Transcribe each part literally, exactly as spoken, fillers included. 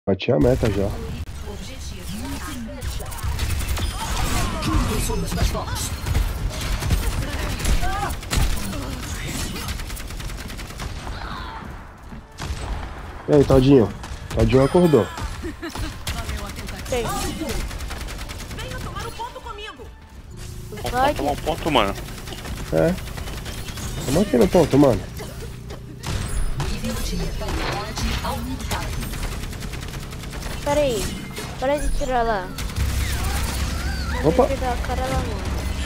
Bati a meta já. Juntos somos mais fortes. E aí, Todinho? Todinho acordou. Tem. Venha tomar o ponto comigo. Vamos tomar um ponto, mano. É. Tamo aqui no ponto, mano. Nível de letalidade aumentado. Pera aí. Para de tirar lá. Opa. Vou pegar a cara lá, mano.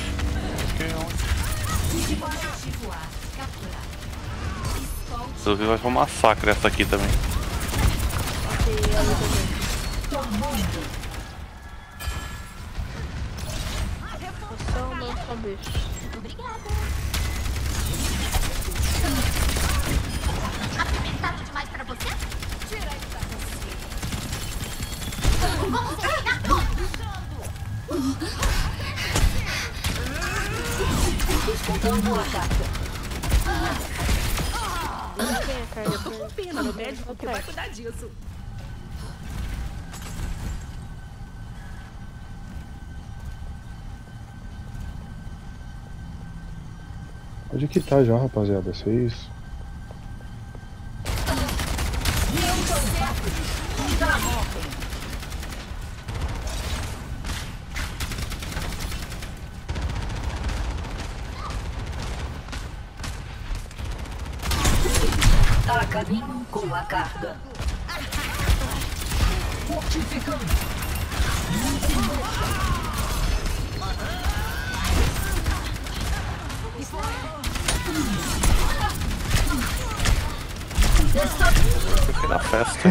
Eu vi, vai ser um massacre essa aqui também. E ali também. Só uma cabeça. Apimentado demais pra você? Tira isso da Vamos terminar tudo! Descontando a carga. Quem é a carga? Pena no médico que vai cuidar disso. Onde que tá já, rapaziada? Vocês... A caminho com a carga. Fortificando. Eu fiquei na festa.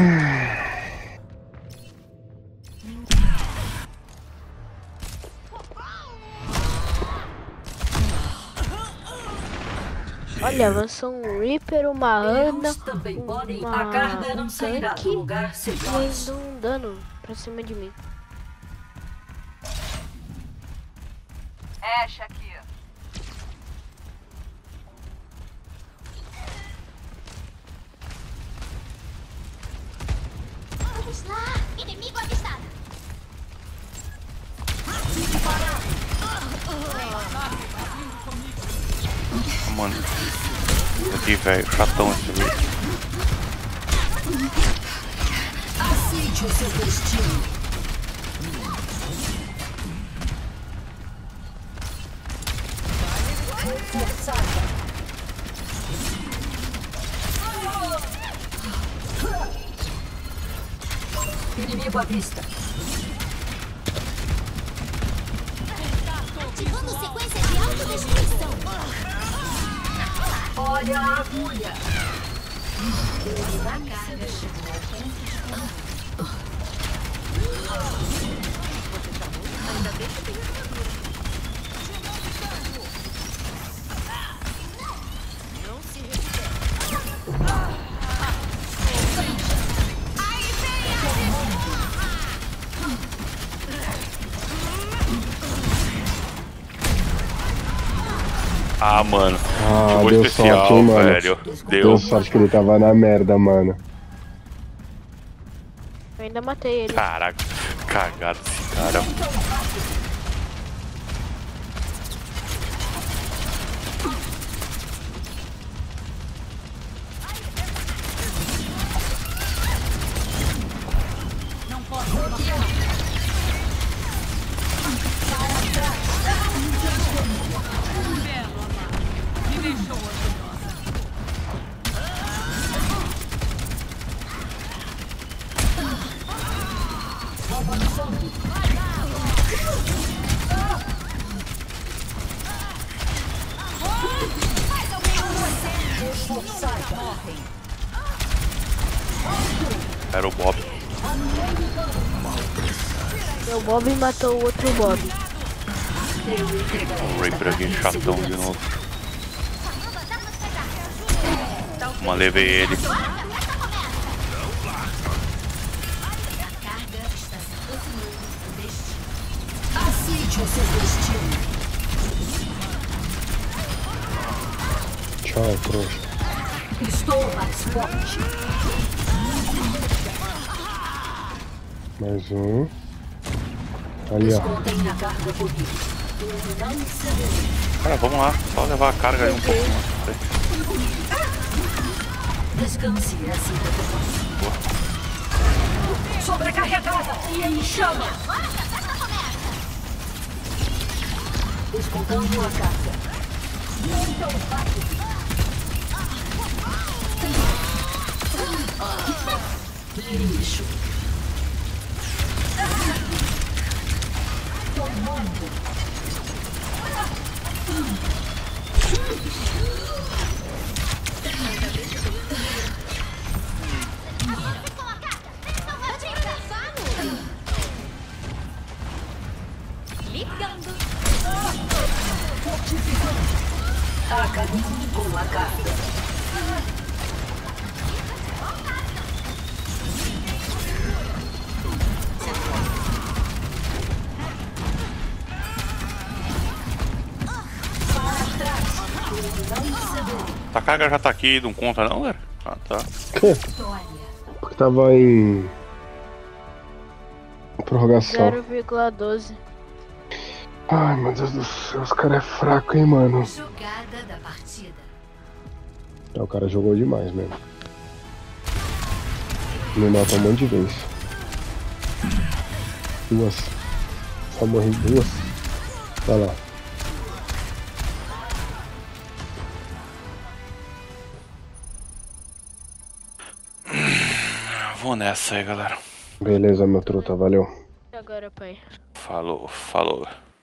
Olha, avançou um Reaper, uma Ana, Eles também podem. uma, A carga não um sairá tanque do lugar e seguro. ainda um dano pra cima de mim. Ash aqui. Vamos lá! Inimigo avistado! Mano. Aqui, velho. Chatão esse vídeo. Aceite o seu destino. Reforçada. Inimigo à vista. Ativando sequência de autodestruição! Olha a agulha. Ah, mano. Ah, Jogou deu especial, sorte, hein, mano. velho. Deu Deu. sorte que ele tava na merda, mano. Eu ainda matei ele. Caraca. Cagado esse cara. Era o Bob. Meu Bob matou o outro Bob. O Reaper aqui chatão de novo. Uma levei ele. Aceite o seu destino. Tchau, trouxa. Estou mais forte. Mais um. Ali, ó. Contém a carga comigo. Não cederei. Cara, vamos lá. Só levar a carga aí um pouco mais. Descanse assim que eu sobrecarregada e em chama. Descontando a carga. Não tão rápido. Lixo. Tomando. Ligando. A caminho com a carga. A carga já tá aqui, não conta não, galera? Ah, tá. Porque tava em prorrogação. zero vírgula doze. Ai, meu Deus do céu, os caras é fraco, hein, mano. Jogada da partida. É, o cara jogou demais mesmo. Me mata um monte de vez. Duas. Só morri duas. Vai lá. Vou nessa aí, galera. Beleza, meu truta, valeu. E agora, pai? Falou, falou.